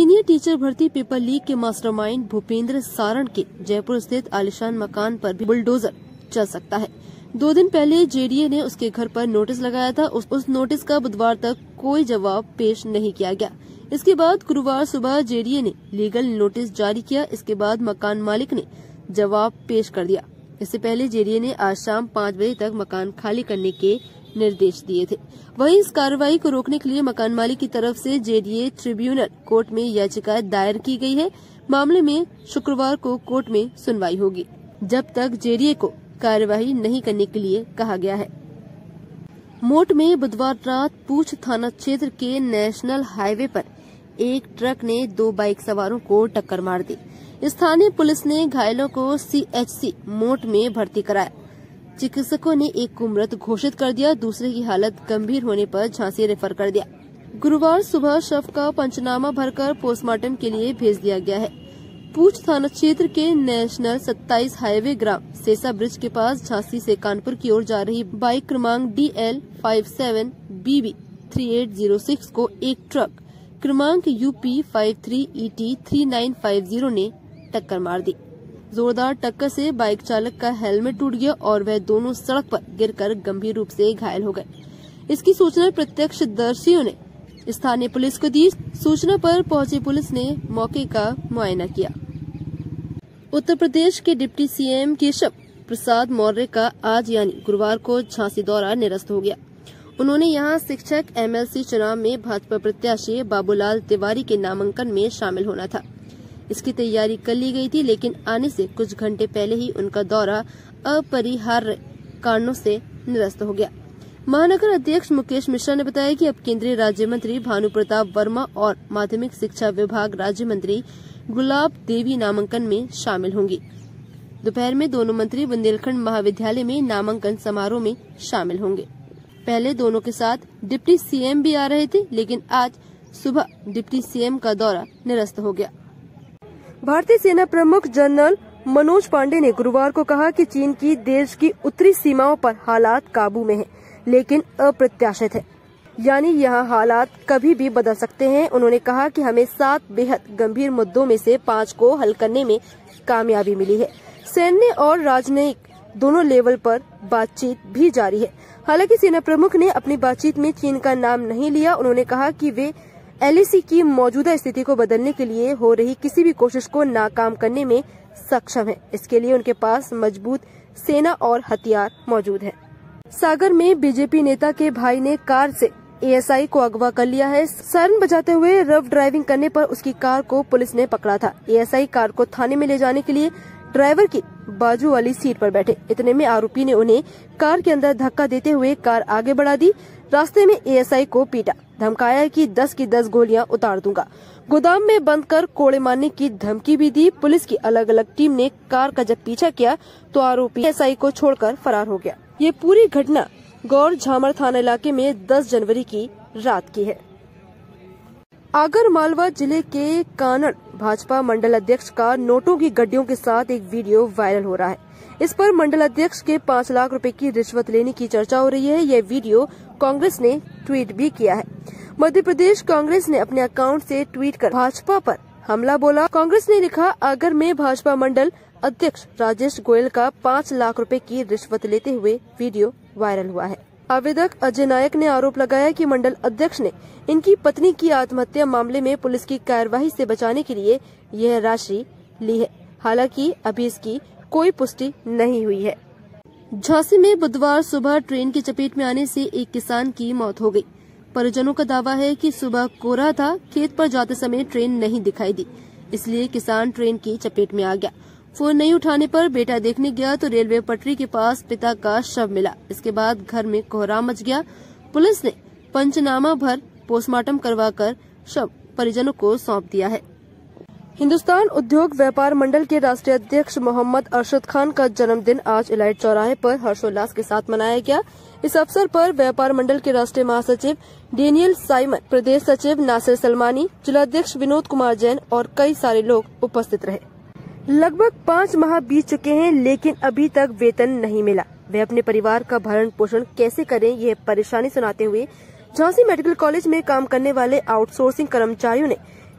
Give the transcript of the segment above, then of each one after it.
Senior teacher भर्ती paper leak के mastermind Bhupendra Saran के जयपुर स्थित आलीशान मकान पर भी बुलडोजर चल सकता है। 2 दिन पहले जेडीए ने उसके घर पर नोटिस लगाया था। उस नोटिस का बुधवार तक कोई जवाब पेश नहीं किया गया। इसके बाद गुरुवार सुबह जेडीए ने लीगल नोटिस जारी किया। इसके बाद मकान मालिक ने जवाब पेश कर दिया। इससे पहले जेडीए ने आज शाम 5 बजे तक मकान खाली करने के निर्देश दिए थे। वहीं इस कार्रवाई को रोकने के लिए मकान मालिक की तरफ से जेडीए ट्रिब्यूनल कोर्ट में याचिका दायर की गई है। मामले में शुक्रवार को कोर्ट में सुनवाई होगी, जब तक जेडीए को कार्यवाही नहीं करने के लिए कहा गया है। मोट में बुधवार रात पूछ थाना क्षेत्र के नेशनल हाईवे पर एक ट्रक ने 2 बाइक सवारों को टक्कर मार दी। स्थानीय पुलिस ने घायलों को सीएचसी मोट में भर्ती कराया। चिकित्सकों ने एक को मृत घोषित कर दिया, दूसरे की हालत गंभीर होने पर झांसी रेफर कर दिया। गुरुवार सुबह शव का पंचनामा भरकर पोस्टमार्टम के लिए भेज दिया गया है। पूछ थाना क्षेत्र के नेशनल 27 हाईवे ग्राम सेसा ब्रिज के पास झांसी से कानपुर की ओर जा रही बाइक क्रमांक DL 57BB 3806 को एक ट्रक क्रमांक UP 53ET 3950 ने टक्कर मार दी। जोरदार टक्कर से बाइक चालक का हेलमेट टूट गया और वह दोनों सड़क पर गिरकर गंभीर रूप से घायल हो गए। इसकी सूचना प्रत्यक्षदर्शियों ने स्थानीय पुलिस को दी। सूचना पर पहुंची पुलिस ने मौके का मुआयना किया। उत्तर प्रदेश के डिप्टी सीएम केशव प्रसाद मौर्य का आज यानी गुरुवार को झांसी दौरा निरस्त हो गया। उन्होंने यहां शिक्षक MLC चुनाव में भाजपा प्रत्याशी बाबूलाल तिवारी के नामांकन में शामिल होना था। इसकी तैयारी कर ली गई थी, लेकिन आने से कुछ घंटे पहले ही उनका दौरा अपरिहार्य कारणों से निरस्त हो गया। महानगर अध्यक्ष मुकेश मिश्रा ने बताया कि अब केंद्रीय राज्य मंत्री भानु प्रताप वर्मा और माध्यमिक शिक्षा विभाग राज्य मंत्री गुलाब देवी नामांकन में शामिल होंगी। दोपहर में दोनों मंत्री बुंदेलखंड महाविद्यालय में नामांकन समारोह में शामिल होंगे। पहले दोनों के साथ डिप्टी सीएम भी आ रहे थे, लेकिन आज सुबह डिप्टी सीएम का दौरा निरस्त हो गया। भारतीय सेना प्रमुख जनरल मनोज पांडे ने गुरुवार को कहा कि चीन की देश की उत्तरी सीमाओं पर हालात काबू में हैं, लेकिन अप्रत्याशित है, यानी यहाँ हालात कभी भी बदल सकते हैं। उन्होंने कहा कि हमें 7 बेहद गंभीर मुद्दों में से 5 को हल करने में कामयाबी मिली है। सैन्य और राजनयिक दोनों लेवल पर बातचीत भी जारी है। हालांकि सेना प्रमुख ने अपनी बातचीत में चीन का नाम नहीं लिया। उन्होंने कहा कि वे LAC की मौजूदा स्थिति को बदलने के लिए हो रही किसी भी कोशिश को नाकाम करने में सक्षम है। इसके लिए उनके पास मजबूत सेना और हथियार मौजूद है। सागर में बीजेपी नेता के भाई ने कार से ASI को अगवा कर लिया है। सायरन बजाते हुए रफ ड्राइविंग करने पर उसकी कार को पुलिस ने पकड़ा था। ASI कार को थाने में ले जाने के लिए ड्राइवर की बाजू वाली सीट पर बैठे। इतने में आरोपी ने उन्हें कार के अंदर धक्का देते हुए कार आगे बढ़ा दी। रास्ते में ASI को पीटा, धमकाया कि 10 की 10 गोलियां उतार दूंगा। गोदाम में बंद कर कोड़े मारने की धमकी भी दी। पुलिस की अलग अलग टीम ने कार का जब पीछा किया तो आरोपी ASI को छोड़कर फरार हो गया। ये पूरी घटना गौर झामर थाना इलाके में 10 जनवरी की रात की है। आगर मालवा जिले के कानड़ भाजपा मंडल अध्यक्ष का नोटों की गड्डियों के साथ एक वीडियो वायरल हो रहा है। इस पर मंडल अध्यक्ष के 5 लाख रुपए की रिश्वत लेने की चर्चा हो रही है। यह वीडियो कांग्रेस ने ट्वीट भी किया है। मध्य प्रदेश कांग्रेस ने अपने अकाउंट से ट्वीट कर भाजपा पर हमला बोला। कांग्रेस ने लिखा, आगर में भाजपा मंडल अध्यक्ष राजेश गोयल का 5 लाख रुपए की रिश्वत लेते हुए वीडियो वायरल हुआ है। आवेदक अजय नायक ने आरोप लगाया कि मंडल अध्यक्ष ने इनकी पत्नी की आत्महत्या मामले में पुलिस की कार्यवाही से बचाने के लिए यह राशि ली है। हालांकि अभी इसकी कोई पुष्टि नहीं हुई है। झांसी में बुधवार सुबह ट्रेन की चपेट में आने से एक किसान की मौत हो गई। परिजनों का दावा है कि सुबह कोहरा था, खेत पर जाते समय ट्रेन नहीं दिखाई दी, इसलिए किसान ट्रेन की चपेट में आ गया। फोन नहीं उठाने पर बेटा देखने गया तो रेलवे पटरी के पास पिता का शव मिला। इसके बाद घर में कोहराम मच गया। पुलिस ने पंचनामा भर पोस्टमार्टम करवाकर शव परिजनों को सौंप दिया है। हिंदुस्तान उद्योग व्यापार मंडल के राष्ट्रीय अध्यक्ष मोहम्मद अरशद खान का जन्मदिन आज इलाइट चौराहे पर हर्षोल्लास के साथ मनाया गया। इस अवसर पर व्यापार मंडल के राष्ट्रीय महासचिव डेनियल साइमन, प्रदेश सचिव नासिर सलमानी, जिलाध्यक्ष विनोद कुमार जैन और कई सारे लोग उपस्थित रहे। लगभग 5 माह बीत चुके हैं, लेकिन अभी तक वेतन नहीं मिला। वे अपने परिवार का भरण पोषण कैसे करें, ये परेशानी सुनाते हुए झांसी मेडिकल कॉलेज में काम करने वाले आउटसोर्सिंग कर्मचारियों ने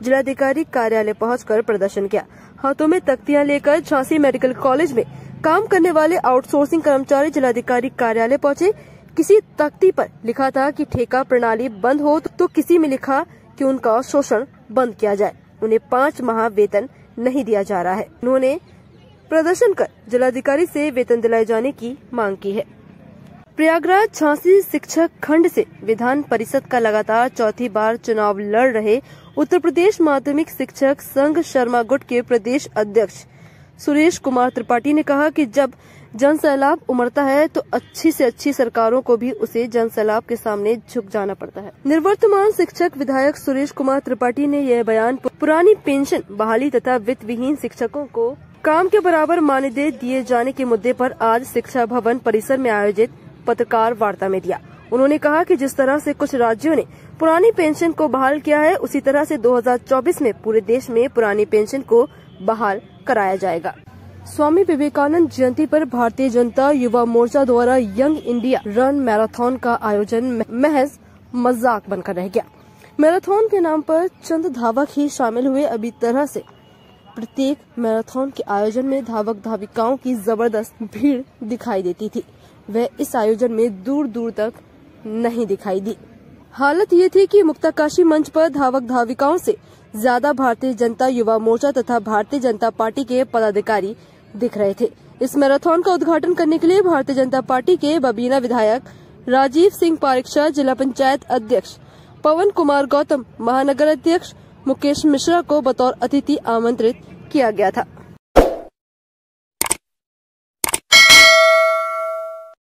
जिलाधिकारी कार्यालय पहुंचकर प्रदर्शन किया। हाथों में तख्तियां लेकर झांसी मेडिकल कॉलेज में काम करने वाले आउटसोर्सिंग कर्मचारी जिलाधिकारी कार्यालय पहुंचे। किसी तख्ती पर लिखा था कि ठेका प्रणाली बंद हो, तो किसी में लिखा कि उनका शोषण बंद किया जाए। उन्हें 5 माह वेतन नहीं दिया जा रहा है। उन्होंने प्रदर्शन कर जिलाधिकारी से वेतन दिलाए जाने की मांग की है। प्रयागराज झांसी शिक्षक खंड से विधान परिषद का लगातार चौथी बार चुनाव लड़ रहे उत्तर प्रदेश माध्यमिक शिक्षक संघ शर्मा गुट के प्रदेश अध्यक्ष सुरेश कुमार त्रिपाठी ने कहा कि जब जन सैलाब उमड़ता है तो अच्छी से अच्छी सरकारों को भी उसे जन सैलाब के सामने झुक जाना पड़ता है। निवर्तमान शिक्षक विधायक सुरेश कुमार त्रिपाठी ने यह बयान पुरानी पेंशन बहाली तथा वित्त विहीन शिक्षकों को काम के बराबर मानदेय दिए जाने के मुद्दे पर आज शिक्षा भवन परिसर में आयोजित पत्रकार वार्ता में दिया। उन्होंने कहा कि जिस तरह से कुछ राज्यों ने पुरानी पेंशन को बहाल किया है, उसी तरह से 2024 में पूरे देश में पुरानी पेंशन को बहाल कराया जाएगा। स्वामी विवेकानंद जयंती पर भारतीय जनता युवा मोर्चा द्वारा यंग इंडिया रन मैराथन का आयोजन महज मजाक बनकर रह गया। मैराथन के नाम पर चंद धावक ही शामिल हुए। अभी तरह से प्रत्येक मैराथन के आयोजन में धावक धाविकाओं की जबरदस्त भीड़ दिखाई देती थी। वह इस आयोजन में दूर दूर तक नहीं दिखाई दी। हालत ये थी कि मुक्ताकाशी मंच पर धावक धाविकाओं से ज्यादा भारतीय जनता युवा मोर्चा तथा भारतीय जनता पार्टी के पदाधिकारी दिख रहे थे। इस मैराथन का उद्घाटन करने के लिए भारतीय जनता पार्टी के बबीना विधायक राजीव सिंह पारिक्षा, जिला पंचायत अध्यक्ष पवन कुमार गौतम, महानगर अध्यक्ष मुकेश मिश्रा को बतौर अतिथि आमंत्रित किया गया था।